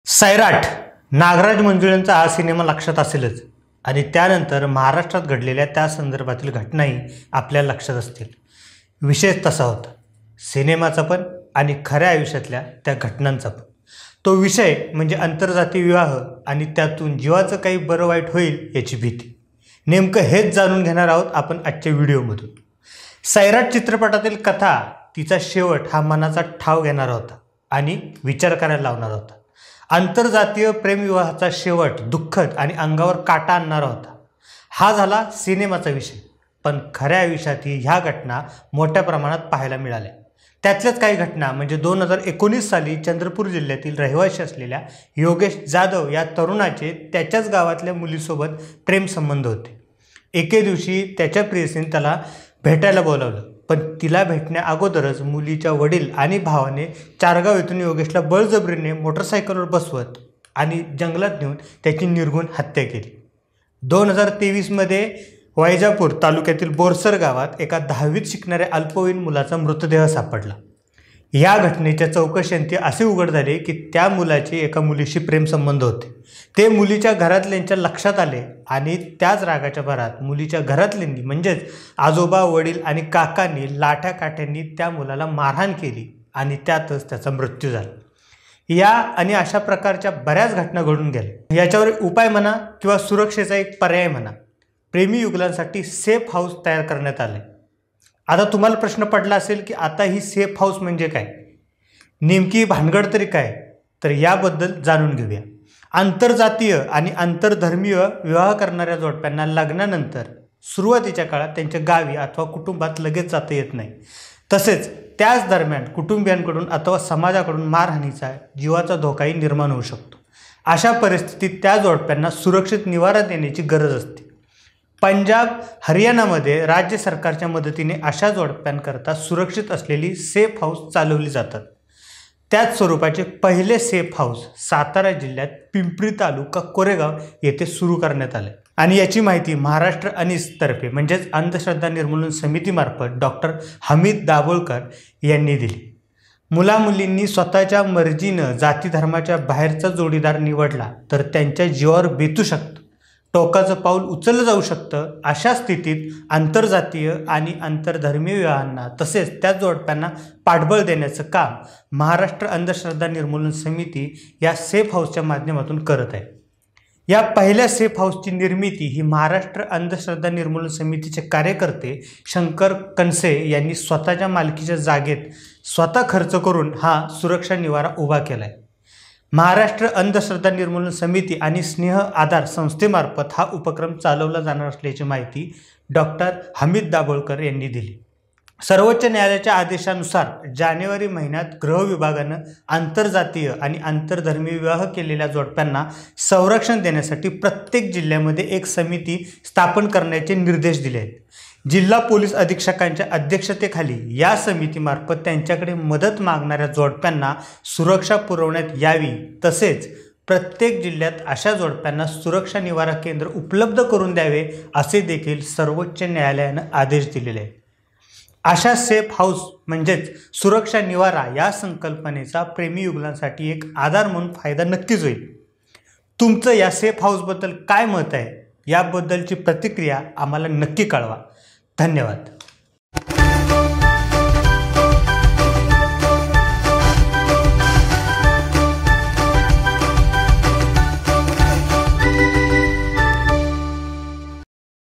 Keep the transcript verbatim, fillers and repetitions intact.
सैराट नागराज मंजुळेंचा हा सिनेमा लक्षात असेलच आणि त्यानंतर महाराष्ट्रात घडलेल्या त्या संदर्भातील घटनाही आपल्या लक्षात असतील। विषय तसा होता सिनेमाचा पण आणि खऱ्या आयुष्यातल्या त्या घटनांचा पण। तो विषय म्हणजे आंतरजातीय विवाह आणि त्यातून जीवाचं काही बरं वाईट होईल याची भीती। नेमकं हेच जाणून घेणार आहोत आपण आजच्या व्हिडिओमधून। सैराट चित्रपटातील कथा तिचा शेवट हा मनाचा ठाव घेणारा होता आणि विचार करायला लावणारा होता। आंतरजातीय प्रेमविवाहाचा शेवट दुःखद आणि अंगावर काटा आणणारा होता। हा झाला सिनेमाचा विषय, पण खऱ्या आयुष्यातही ह्या घटना मोठ्या प्रमाणात पाहायला मिळाल्या। त्यातल्याच काही घटना म्हणजे दोन हजार एकोणीस साली चंद्रपूर जिल्ह्यातील रहिवासी असलेल्या योगेश जाधव या तरुणाचे त्याच्याच गावातल्या मुलीसोबत प्रेमसंबंध होते। एके दिवशी त्याच्या प्रियसीने त्याला भेटायला बोलावलं, पण तिला भेटण्या अगोदरच मुलीच्या वडील आणि भावाने चारगाव येथून योगेशला बळजबरीने मोटरसायकलवर बसवत आणि जंगलात नेऊन त्याची निर्घृण हत्या केली। दोन हजार तेवीसमध्ये वैजापूर तालुक्यातील बोरसर गावात एका दहावीत शिकणाऱ्या अल्पवयीन मुलाचा मृतदेह सापडला। या घटनेच्या चौकशीअंती असे उघड झाले की त्या मुलाचे एका मुलीशी प्रेमसंबंध होते। ते मुलीच्या घरातल्यांच्या लक्षात आले आणि त्याच रागाच्या भरात मुलीच्या घरातल्यांनी म्हणजेच आजोबा, वडील आणि काकांनी लाठ्या काठ्यांनी त्या मुलाला मारहाण केली आणि त्यातच त्याचा मृत्यू झाला। या आणि अशा प्रकारच्या बऱ्याच घटना घडून गेल्या। याच्यावर उपाय म्हणा किंवा सुरक्षेचा एक पर्याय म्हणा, प्रेमी युगलांसाठी सेफ हाऊस तयार करण्यात आले। आता तुम्हाला प्रश्न पडला असेल की आता ही सेफ हाऊस म्हणजे काय, नेमकी भानगड तरी काय, तर याबद्दल जाणून घेऊया। आंतरजातीय आणि आंतरधर्मीय विवाह करणाऱ्या जोडप्यांना लग्नानंतर सुरुवातीच्या काळात त्यांच्या गावी अथवा कुटुंबात लगेच जाता येत नाही। तसेच त्याच दरम्यान कुटुंबियांकडून अथवा समाजाकडून मारहाणीचा, जीवाचा धोकाही निर्माण होऊ शकतो। अशा परिस्थितीत त्या जोडप्यांना सुरक्षित निवारा देण्याची गरज असते। पंजाब, हरियाणामध्ये राज्य सरकारच्या मदतीने अशा जोडप्यांकरता सुरक्षित असलेली सेफ हाऊस चालवली जातात। त्याच स्वरूपाचे पहिले सेफ हाऊस सातारा जिल्ह्यात पिंपरी तालुका कोरेगाव येथे सुरू करण्यात आले आणि याची माहिती महाराष्ट्र अनिस तर्फे म्हणजेच अंधश्रद्धा निर्मूलन समितीमार्फत डॉक्टर हमीद दाभोळकर यांनी दिली। मुलामुलींनी स्वतःच्या मर्जीनं जाती धर्माच्या बाहेरचा जोडीदार निवडला तर त्यांच्या जीवावर बेतू शकतं, टोकाचं पाऊल उचललं जाऊ शकतं। अशा स्थितीत आंतरजातीय आणि आंतरधर्मीय विवाहांना तसेच त्या जोडप्यांना पाठबळ देण्याचं काम महाराष्ट्र अंधश्रद्धा निर्मूलन समिती या सेफ हाऊसच्या माध्यमातून करत आहे। या पहिल्या सेफ हाऊसची निर्मिती ही महाराष्ट्र अंधश्रद्धा निर्मूलन समितीचे कार्यकर्ते शंकर कणसे यांनी स्वतःच्या मालकीच्या जागेत स्वतः खर्च करून हा सुरक्षा निवारा उभा केला आहे। महाराष्ट्र अंधश्रद्धा निर्मूलन समिती आणि स्नेह आधार संस्थेमार्फत हा उपक्रम चालवला जाणार असल्याची माहिती डॉक्टर हमीद दाभोळकर यांनी दिली। सर्वोच्च न्यायालयाच्या आदेशानुसार जानेवारी महिन्यात गृह विभागानं आंतरजातीय आणि आंतरधर्मीय विवाह केलेल्या जोडप्यांना संरक्षण देण्यासाठी प्रत्येक जिल्ह्यामध्ये एक समिती स्थापन करण्याचे निर्देश दिले आहेत। जिल्हा पोलीस अधीक्षकांच्या अध्यक्षतेखाली या समितीमार्फत त्यांच्याकडे मदत मागणाऱ्या जोडप्यांना सुरक्षा पुरवण्यात यावी, तसेच प्रत्येक जिल्ह्यात अशा जोडप्यांना सुरक्षा निवारा केंद्र उपलब्ध करून द्यावे असे देखील सर्वोच्च न्यायालयानं आदेश दिलेले आहेत। अशा सेफ हाऊस म्हणजेच सुरक्षा निवारा या संकल्पनेचा प्रेमी युगलांसाठी एक आधार म्हणून फायदा नक्कीच होईल। तुमचं या सेफ हाऊसबद्दल काय मत आहे याबद्दलची प्रतिक्रिया आम्हाला नक्की कळवा। धन्यवाद।